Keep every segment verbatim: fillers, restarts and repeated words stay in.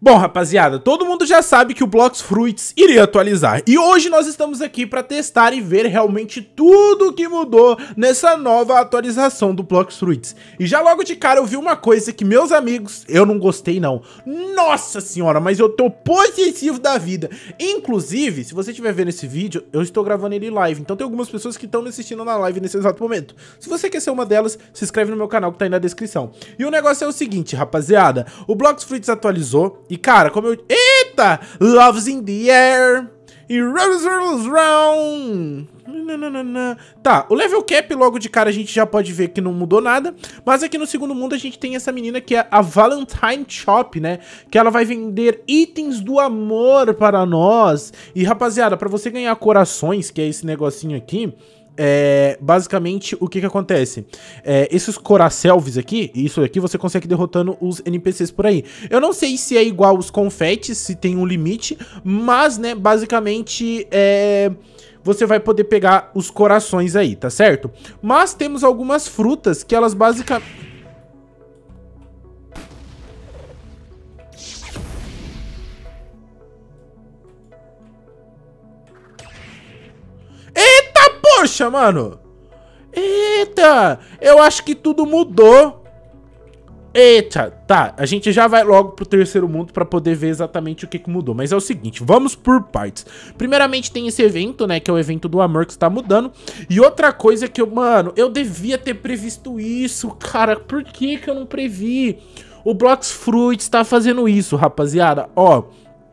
Bom, rapaziada, todo mundo já sabe que o Blox Fruits iria atualizar. E hoje nós estamos aqui para testar e ver realmente tudo que mudou nessa nova atualização do Blox Fruits. E já logo de cara eu vi uma coisa que, meus amigos, eu não gostei não. Nossa senhora, mas eu tô possessivo da vida. Inclusive, se você estiver vendo esse vídeo, eu estou gravando ele live. Então tem algumas pessoas que estão me assistindo na live nesse exato momento. Se você quer ser uma delas, se inscreve no meu canal que tá aí na descrição. E o negócio é o seguinte, rapaziada. O Blox Fruits atualizou. E cara, como eu... Eita! Love's in the air e rolls rolls round. Tá, o level cap logo de cara a gente já pode ver que não mudou nada. Mas aqui no segundo mundo a gente tem essa menina que é a Valentine Shop, né? Que ela vai vender itens do amor para nós. E rapaziada, pra você ganhar corações, que é esse negocinho aqui... É, basicamente, o que que acontece? É, esses Coracelves aqui, isso aqui você consegue derrotando os N P Cs por aí. Eu não sei se é igual os confetes, se tem um limite, mas, né, basicamente, é... você vai poder pegar os corações aí, tá certo? Mas temos algumas frutas que elas basicamente... Poxa, mano. Eita, eu acho que tudo mudou. Eita, tá, a gente já vai logo pro terceiro mundo pra poder ver exatamente o que que mudou. Mas é o seguinte, vamos por partes. Primeiramente tem esse evento, né, que é o evento do amor que está mudando. E outra coisa que eu, mano, eu devia ter previsto isso, cara. Por que que eu não previ? O Blox Fruits tá fazendo isso, rapaziada. Ó,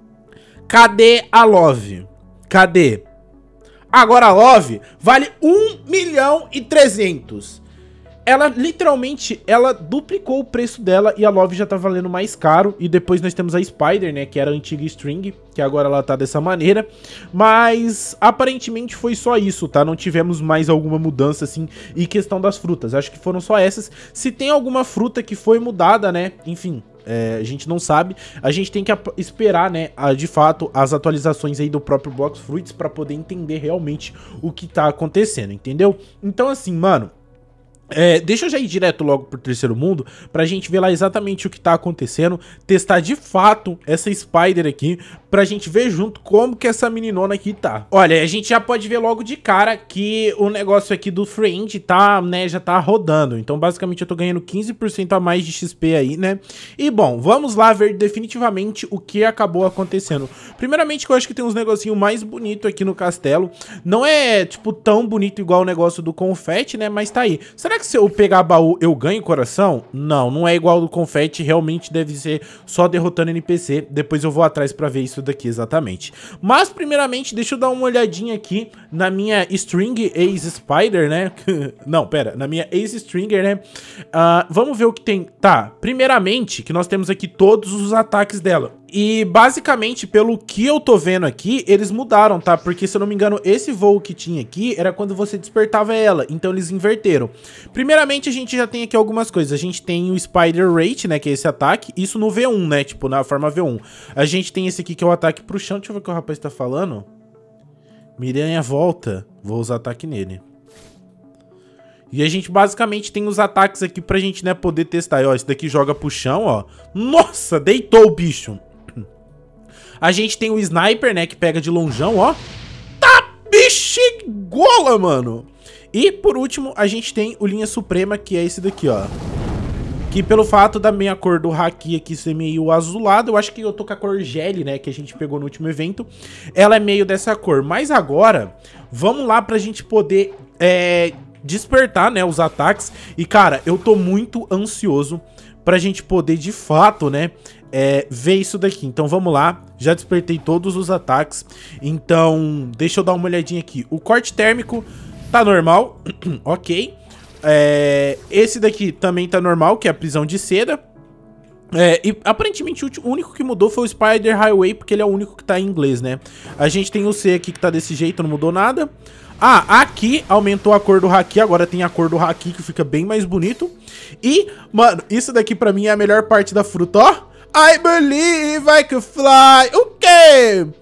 cadê a Love? Cadê? Agora a Love vale um milhão e trezentos. Ela literalmente, ela duplicou o preço dela e a Love já tá valendo mais caro. E depois nós temos a Spider, né, que era a antiga String, que agora ela tá dessa maneira. Mas aparentemente foi só isso, tá? Não tivemos mais alguma mudança assim em questão das frutas. Acho que foram só essas. Se tem alguma fruta que foi mudada, né, enfim... É, a gente não sabe, a gente tem que esperar, né, a, de fato, as atualizações aí do próprio Blox Fruits pra poder entender realmente o que tá acontecendo, entendeu? Então assim, mano, é, deixa eu já ir direto logo pro terceiro mundo pra gente ver lá exatamente o que tá acontecendo, testar de fato essa Spider aqui, pra gente ver junto como que essa meninona aqui tá. Olha, a gente já pode ver logo de cara que o negócio aqui do Friend tá, né, já tá rodando. Então basicamente eu tô ganhando quinze por cento a mais de X P aí, né. E bom, vamos lá ver definitivamente o que acabou acontecendo. Primeiramente que eu acho que tem uns negocinhos mais bonitos aqui no castelo. Não é, tipo, tão bonito igual o negócio do confete, né, mas tá aí. Será que se eu pegar baú eu ganho coração? Não, não é igual do confete, realmente deve ser só derrotando N P C. Depois eu vou atrás pra ver isso daqui exatamente. Mas primeiramente deixa eu dar uma olhadinha aqui na minha String Ace Spider, né? Não, pera, na minha Ace Stringer, né? Uh, vamos ver o que tem. Tá, primeiramente que nós temos aqui todos os ataques dela. E basicamente, pelo que eu tô vendo aqui, eles mudaram, tá? Porque se eu não me engano, esse voo que tinha aqui era quando você despertava ela. Então eles inverteram. Primeiramente, a gente já tem aqui algumas coisas. A gente tem o Spider Rate, né? Que é esse ataque. Isso no V um, né? Tipo, na forma V um. A gente tem esse aqui que é o ataque pro chão. Deixa eu ver o que o rapaz tá falando. Miranha volta. Vou usar ataque nele. E a gente basicamente tem os ataques aqui pra gente, né, poder testar. E, ó, esse daqui joga pro chão, ó. Nossa, deitou o bicho. A gente tem o Sniper, né, que pega de lonjão, ó. Tá bexigola, mano. E, por último, a gente tem o Linha Suprema, que é esse daqui, ó. Que pelo fato da minha cor do Haki aqui ser meio azulado, eu acho que eu tô com a cor Gel, né, que a gente pegou no último evento. Ela é meio dessa cor. Mas agora, vamos lá pra gente poder, é... despertar, né, os ataques. E cara, eu tô muito ansioso pra gente poder de fato, né, é, ver isso daqui. Então vamos lá, já despertei todos os ataques. Então deixa eu dar uma olhadinha aqui. O corte térmico tá normal. Ok, é, esse daqui também tá normal, que é a prisão de seda. É, e aparentemente o único que mudou foi o Spider Highway, porque ele é o único que tá em inglês, né. A gente tem o C aqui que tá desse jeito, não mudou nada. Ah, aqui aumentou a cor do Haki, agora tem a cor do Haki que fica bem mais bonito. E, mano, isso daqui pra mim é a melhor parte da fruta, ó. I believe I can fly. O quê?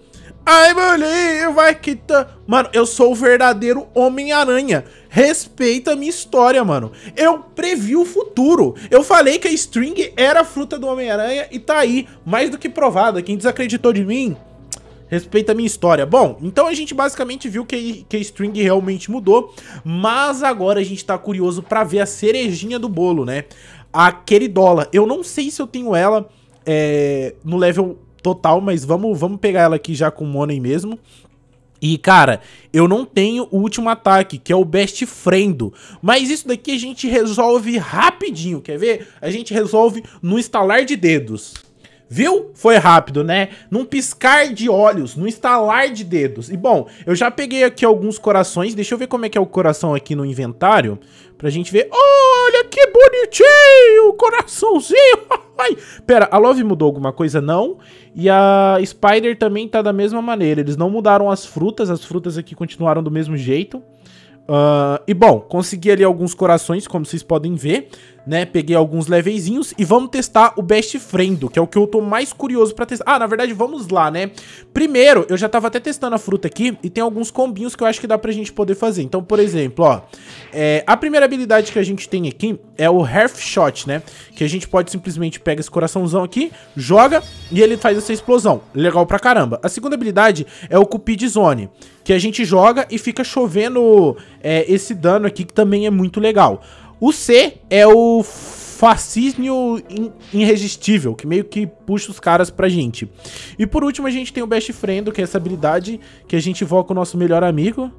I believe vai que tá... Mano, eu sou o verdadeiro Homem-Aranha. Respeita a minha história, mano. Eu previ o futuro. Eu falei que a String era a fruta do Homem-Aranha e tá aí, mais do que provada. Quem desacreditou de mim... Respeita a minha história. Bom, então a gente basicamente viu que, que a String realmente mudou, mas agora a gente tá curioso pra ver a cerejinha do bolo, né? A Queridola. Eu não sei se eu tenho ela é, no level total, mas vamos, vamos pegar ela aqui já com o Money mesmo. E, cara, eu não tenho o último ataque, que é o Best Friend. Mas isso daqui a gente resolve rapidinho, quer ver? A gente resolve no estalar de dedos. Viu? Foi rápido, né? Num piscar de olhos, num estalar de dedos. E bom, eu já peguei aqui alguns corações. Deixa eu ver como é que é o coração aqui no inventário. Pra gente ver. Olha que bonitinho! Coraçãozinho! Pera, a Love mudou alguma coisa? Não. E a Spider também tá da mesma maneira. Eles não mudaram as frutas. As frutas aqui continuaram do mesmo jeito. Uh, e bom, consegui ali alguns corações, como vocês podem ver, né? Peguei alguns levezinhos e vamos testar o Best Friend, que é o que eu tô mais curioso pra testar. Ah, na verdade, vamos lá, né? Primeiro, eu já tava até testando a fruta aqui e tem alguns combinhos que eu acho que dá pra gente poder fazer. Então, por exemplo, ó, é, a primeira habilidade que a gente tem aqui é o Hearth Shot, né? Que a gente pode simplesmente pegar esse coraçãozão aqui, joga e ele faz essa explosão. Legal pra caramba. A segunda habilidade é o Cupid Zone, que a gente joga e fica chovendo é, esse dano aqui, que também é muito legal. O C é o Fascínio Irresistível, que meio que puxa os caras pra gente. E por último a gente tem o Best Friend, que é essa habilidade que a gente invoca o nosso melhor amigo.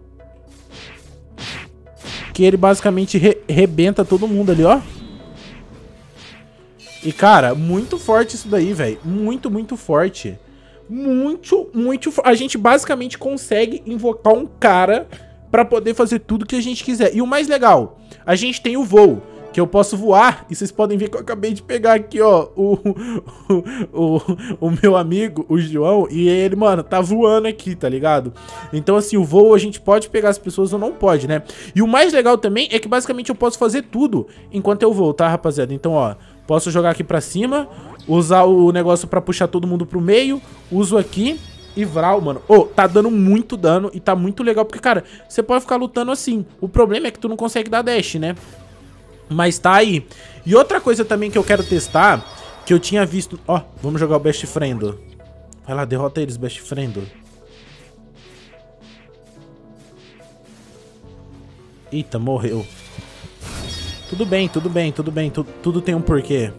Que ele basicamente re rebenta todo mundo ali, ó. E cara, muito forte isso daí, velho. Muito, muito forte. Muito, muito... A gente basicamente consegue invocar um cara pra poder fazer tudo que a gente quiser. E o mais legal, a gente tem o voo, que eu posso voar. E vocês podem ver que eu acabei de pegar aqui, ó, o, o, o, o meu amigo, o João. E ele, mano, tá voando aqui, tá ligado? Então, assim, o voo a gente pode pegar as pessoas ou não pode, né? E o mais legal também é que basicamente eu posso fazer tudo enquanto eu voo, tá, rapaziada? Então, ó, posso jogar aqui pra cima, usar o negócio pra puxar todo mundo pro meio, uso aqui e vral, mano. Ô, oh, tá dando muito dano e tá muito legal, porque, cara, você pode ficar lutando assim. O problema é que tu não consegue dar dash, né? Mas tá aí. E outra coisa também que eu quero testar, que eu tinha visto... Ó, vamos jogar o Best Friend. Vai lá, derrota eles, Best Friend. Eita, morreu. Tudo bem, tudo bem, tudo bem. Tu, tudo tem um porquê.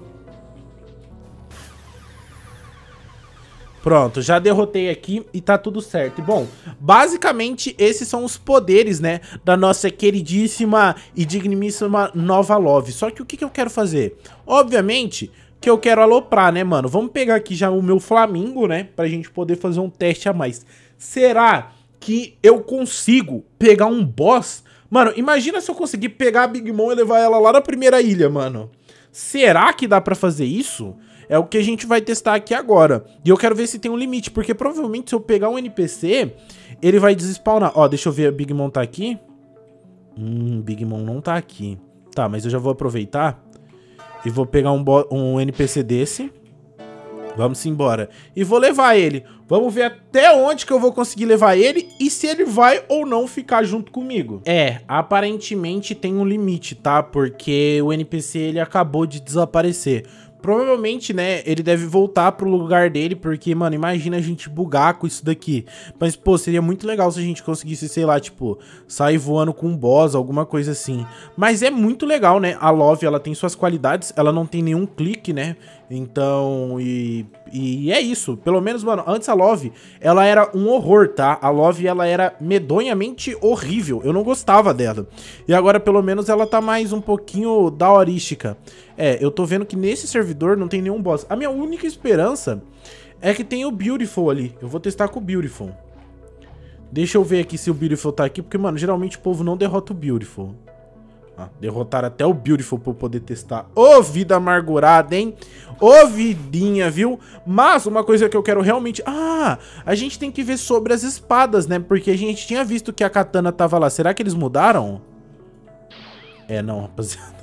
Pronto, já derrotei aqui e tá tudo certo. E bom, basicamente esses são os poderes, né, da nossa queridíssima e digníssima Nova Love. Só que o que, que eu quero fazer? Obviamente que eu quero aloprar, né, mano? Vamos pegar aqui já o meu Flamingo, né, pra gente poder fazer um teste a mais. Será que eu consigo pegar um boss? Mano, imagina se eu conseguir pegar a Big Mom e levar ela lá na primeira ilha, mano. Será que dá pra fazer isso? É o que a gente vai testar aqui agora. E eu quero ver se tem um limite, porque provavelmente se eu pegar um N P C, ele vai desspawnar. Ó, deixa eu ver, a Big Mom tá aqui? Hum, Big Mom não tá aqui. Tá, mas eu já vou aproveitar e vou pegar um, um N P C desse. Vamos embora. E vou levar ele. Vamos ver até onde que eu vou conseguir levar ele e se ele vai ou não ficar junto comigo. É, aparentemente tem um limite, tá? Porque o N P C, ele acabou de desaparecer. Provavelmente, né, ele deve voltar pro lugar dele, porque, mano, imagina a gente bugar com isso daqui. Mas, pô, seria muito legal se a gente conseguisse, sei lá, tipo, sair voando com um boss, alguma coisa assim. Mas é muito legal, né, a Love, ela tem suas qualidades, ela não tem nenhum clique, né, então, e, e é isso. Pelo menos, mano, antes a Love, ela era um horror, tá? A Love, ela era medonhamente horrível, eu não gostava dela. E agora, pelo menos, ela tá mais um pouquinho daorística. É, eu tô vendo que nesse servidor não tem nenhum boss. A minha única esperança é que tem o Beautiful ali. Eu vou testar com o Beautiful. Deixa eu ver aqui se o Beautiful tá aqui, porque, mano, geralmente o povo não derrota o Beautiful. Ah, derrotaram até o Beautiful pra eu poder testar. Ô, vida amargurada, hein? Ô, vidinha, viu? Mas uma coisa que eu quero realmente... Ah, a gente tem que ver sobre as espadas, né? Porque a gente tinha visto que a katana tava lá. Será que eles mudaram? É, não, rapaziada.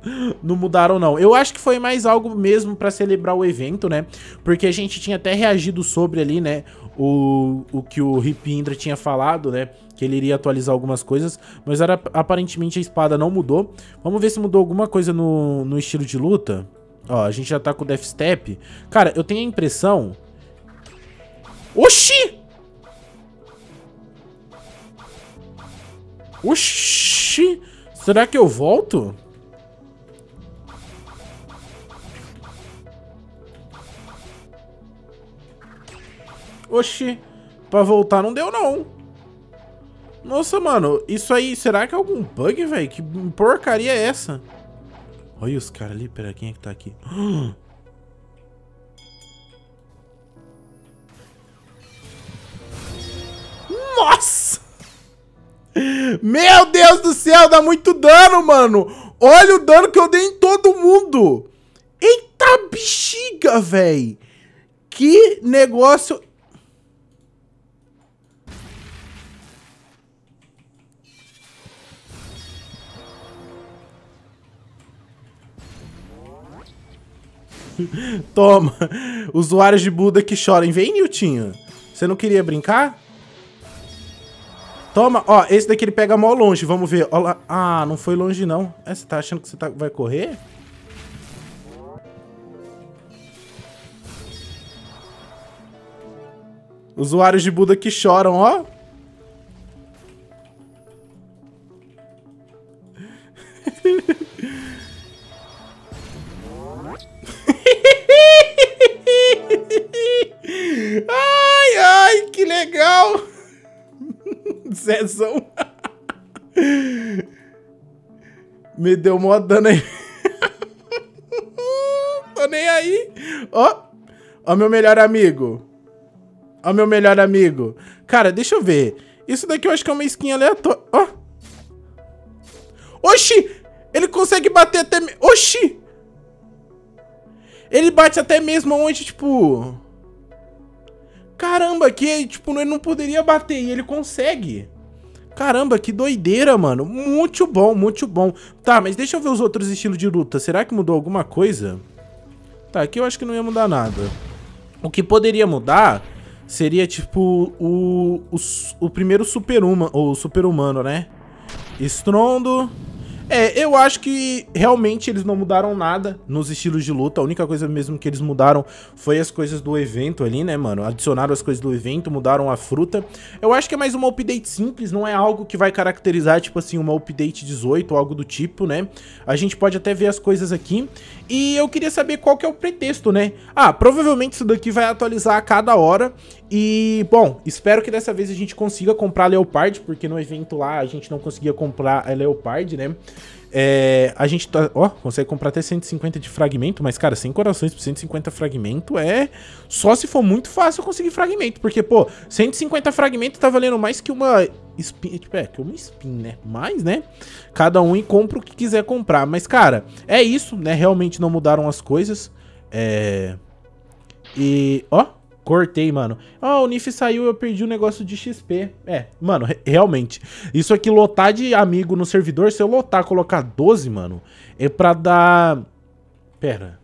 Não mudaram, não. Eu acho que foi mais algo mesmo pra celebrar o evento, né? Porque a gente tinha até reagido sobre ali, né? O, o que o Ripindra tinha falado, né? Que ele iria atualizar algumas coisas. Mas era, aparentemente a espada não mudou. Vamos ver se mudou alguma coisa no, no estilo de luta. Ó, a gente já tá com o Death Step. Cara, eu tenho a impressão... Oxi! Oxi! Será que eu volto? Oxi, pra voltar não deu, não. Nossa, mano, isso aí, será que é algum bug, velho? Que porcaria é essa? Olha os caras ali, pera, quem é que tá aqui? Nossa! Meu Deus do céu, dá muito dano, mano. Olha o dano que eu dei em todo mundo. Eita bexiga, velho. Que negócio... Toma. Usuários de Buda que choram. Vem, Niltinho. Você não queria brincar? Toma. Ó, esse daqui ele pega mó longe. Vamos ver. Ó lá. Ah, não foi longe, não. É, você tá achando que você tá... vai correr? Usuários de Buda que choram, ó. Ai, ai, que legal. Zezão. Me deu mó dano aí. Tô nem aí. Ó, ó meu melhor amigo. Ó meu melhor amigo. Cara, deixa eu ver. Isso daqui eu acho que é uma skin aleatória. Ó. Oxi! Ele consegue bater até... Oxi! Ele bate até mesmo onde, tipo... Caramba, que, tipo, ele não poderia bater e ele consegue. Caramba, que doideira, mano. Muito bom, muito bom. Tá, mas deixa eu ver os outros estilos de luta. Será que mudou alguma coisa? Tá, aqui eu acho que não ia mudar nada. O que poderia mudar seria, tipo, o, o, o primeiro super-humano, ou super-humano, né? Estrondo... É, eu acho que realmente eles não mudaram nada nos estilos de luta. A única coisa mesmo que eles mudaram foi as coisas do evento ali, né, mano? Adicionaram as coisas do evento, mudaram a fruta. Eu acho que é mais uma update simples, não é algo que vai caracterizar, tipo assim, uma update dezoito ou algo do tipo, né? A gente pode até ver as coisas aqui. E eu queria saber qual que é o pretexto, né? Ah, provavelmente isso daqui vai atualizar a cada hora. E, bom, espero que dessa vez a gente consiga comprar a Leopard, porque no evento lá a gente não conseguia comprar a Leopard, né? É, a gente tá, ó, consegue comprar até cento e cinquenta de fragmento, mas, cara, cem corações por cento e cinquenta fragmento é só se for muito fácil conseguir fragmento, porque, pô, cento e cinquenta fragmento tá valendo mais que uma spin, tipo, é, que uma spin, né? Mas, né, cada um e compra o que quiser comprar, mas, cara, é isso, né? Realmente não mudaram as coisas, é... E, ó, cortei, mano. Ó, oh, o Nif saiu e eu perdi o negócio de X P. É, mano, re realmente. Isso aqui, lotar de amigo no servidor, se eu lotar, colocar doze, mano, é pra dar... Pera.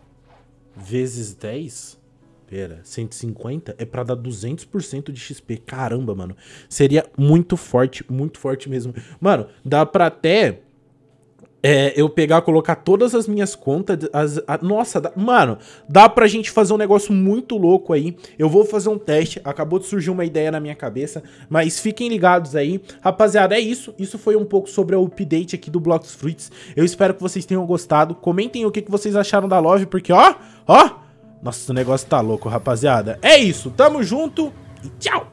Vezes dez? Pera, cento e cinquenta? É pra dar duzentos por cento de X P. Caramba, mano. Seria muito forte, muito forte mesmo. Mano, dá pra até... É, eu pegar, colocar todas as minhas contas, as, a, nossa, dá, mano, dá pra gente fazer um negócio muito louco aí. Eu vou fazer um teste, acabou de surgir uma ideia na minha cabeça, mas fiquem ligados aí. Rapaziada, é isso, isso foi um pouco sobre o update aqui do Blox Fruits. Eu espero que vocês tenham gostado, comentem o que, que vocês acharam da Love, porque ó, ó, nossa, o negócio tá louco, rapaziada. É isso, tamo junto e tchau!